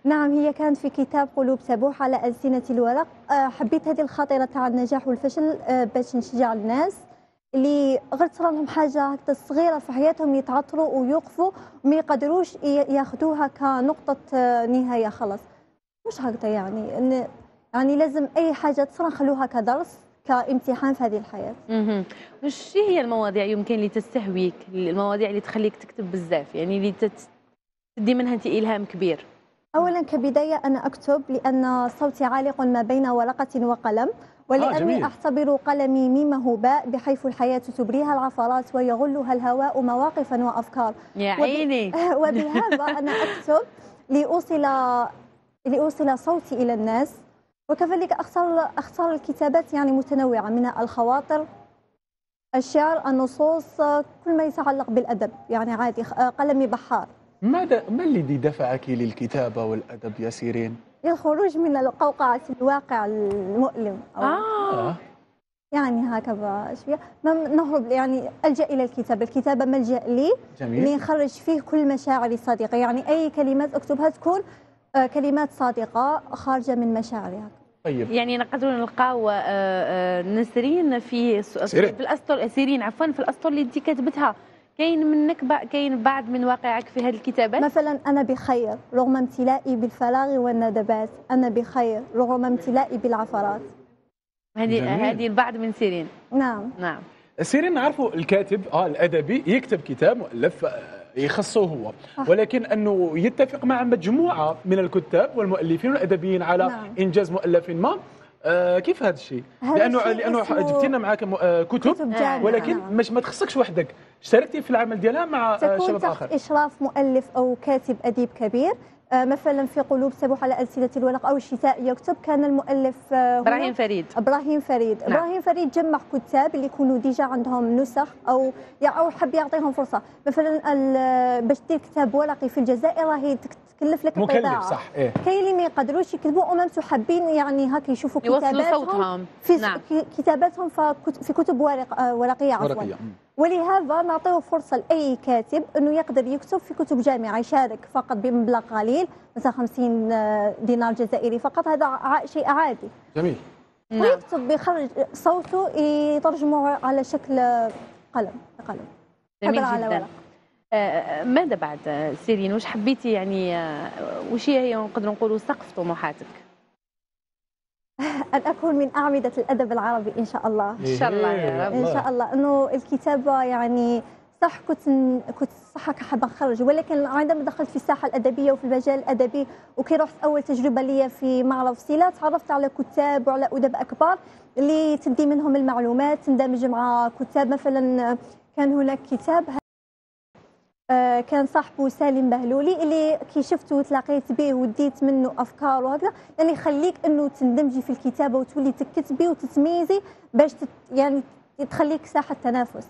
نعم، هي كانت في كتاب قلوب تبوح على ألسنة الورق. حبيت هذه الخاطرة تاع النجاح والفشل، باش نشجع الناس اللي غير تصرى لهم حاجة هكذا صغيرة في حياتهم يتعثروا ويوقفوا وما يقدروش ياخذوها كنقطة نهاية خلاص. مش هكذا يعني يعني لازم أي حاجة تصرى نخلوها كدرس كامتحان في هذه الحياة. وش هي المواضيع يمكن اللي تستهويك، المواضيع اللي تخليك تكتب بزاف، يعني اللي تدي منها انت إلهام كبير؟ أولا كبداية أنا أكتب لأن صوتي عالق ما بين ورقة وقلم، ولأني أعتبر قلمي ميمه باء بحيث الحياة تبريها العثرات ويغلها الهواء مواقفا وأفكار. يا عيني. وبهذا أنا أكتب لأوصل صوتي إلى الناس، وكذلك أختار الكتابات يعني متنوعة من الخواطر، الشعر، النصوص، كل ما يتعلق بالأدب يعني عادي. قلمي بحار. ما الذي دفعك للكتابة والأدب يا سيرين؟ الخروج من القوقعة الواقع المؤلم. يعني هكذا شوية نهرب، يعني ألجأ إلى الكتابة ملجأ لي. جميل. اللي نخرج فيه كل مشاعري الصادقة، يعني أي كلمات أكتبها تكون كلمات صادقة خارجة من مشاعري. طيب يعني نقدروا نلقاو نسرين في الأسطر، سيرين عفوا، في الأسطر اللي انت كتبتها كاين منك كاين بعض من واقعك في هذه الكتابات؟ مثلا أنا بخير رغم امتلائي بالفراغ والندبات، أنا بخير رغم امتلائي بالعثرات. هذه البعض من سيرين. نعم. سيرين نعرفوا الكاتب الأدبي يكتب كتاب مؤلف يخصه هو، ولكن أنه يتفق مع مجموعة من الكتاب والمؤلفين والأدبيين على إنجاز مؤلف ما. كيف هذا الشيء؟ لأنه جبت لنا معك كتب ولكن ما تخصكش وحدك، اشتركتي في العمل ديالها مع شباب آخر. تكون إشراف مؤلف أو كاتب أديب كبير. مثلا في قلوب تبوح على ألسنة الورق أو الشتاء يكتب كان المؤلف إبراهيم فريد. نعم. إبراهيم فريد جمع كتاب اللي يكونوا ديجا عندهم نسخ أو حب يعطيهم فرصة. مثلا باش دير كتاب ورقي في الجزائر راهي تكلف لك مكلف، صح. كاين اللي ما يقدروش يكتبوا ومامتو حابين يعني هكا يشوفوا كتاباتهم في كتاباتهم في كتب ورقية عفوا. ولهذا نعطيه فرصة لأي كاتب أنه يقدر يكتب في كتب جامعة، يشارك فقط بمبلغ قليل مثلا 50 دينار جزائري فقط، هذا شيء عادي. جميل. ويكتب بيخرج صوته يترجمه على شكل قلم. جميل جدا. ماذا بعد سيرين؟ وش حبيتي يعني وش هي نقدر نقولوا سقف طموحاتك؟ أن أكون من أعمدة الأدب العربي إن شاء الله. إن شاء الله يا رب. إن شاء الله. إنه الكتابة يعني صح كنت صح حابة نخرج، ولكن عندما دخلت في الساحة الأدبية وفي المجال الأدبي وكي رحت أول تجربة لي في معرض فصيلة تعرفت على كتاب وعلى أدباء كبار اللي تدي منهم المعلومات، تندمج مع كتاب. مثلا كان هناك كتاب كان صاحبه سالم بهلولي اللي كي شفته وتلاقيت به وديت منه افكار وهكذا، يعني يخليك انه تندمجي في الكتابه وتولي تكتبي وتتميزي باش يعني تخليك ساحه تنافس.